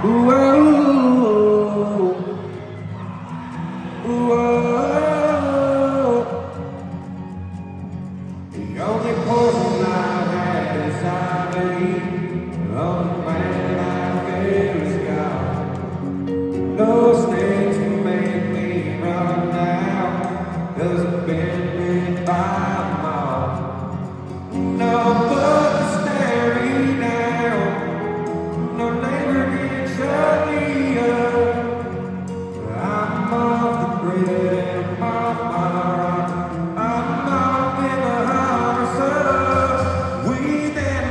Whoa, whoa. The only poison I had inside me, the man I fear is gone. Those things make me run now, 'cause I've been bit by them all. No but to stare me down, no neighbor can shut me up. I'm off the grid and off my rock. I'm off in the house. We them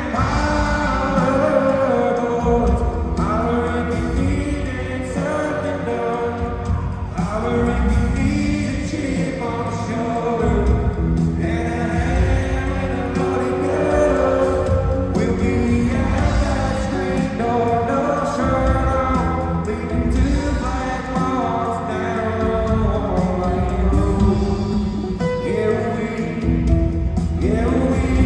Hollerboys. Holler if you needed something done. Holler if you need a chip on the shoulder and a hand with a loaded gun. We'll be out that street door, no shirt on, leading to black marks down the one-way road. Yeah, we them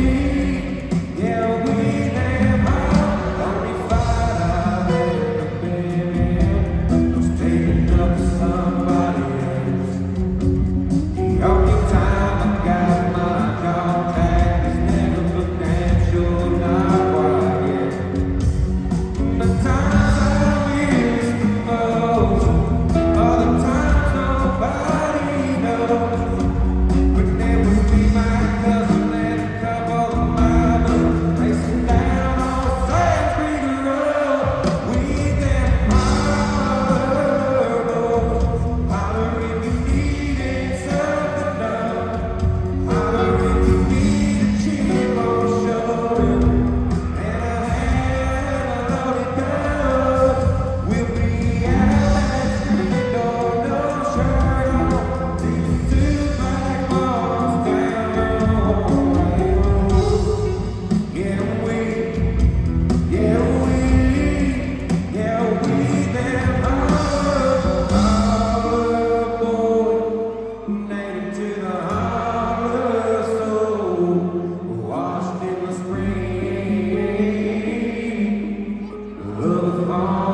all. Only fight I've ever been in was taking up to somebody else. The only time I got my contact is never potential, not quiet. The times I miss the most are the times nobody knows. But there would be my cousin and a couple of mamas racing down on Sand Creek Road. We them Hollerboys. Holler if you needed something done. Holler if you need a chip on the shoulder and a hand and a loaded gun. We'll be out that street door, no shirt on, leading to black marks down the one-way road. Yeah, we them Hollerboys, native to the Holler soul, washed in the spring of the fall.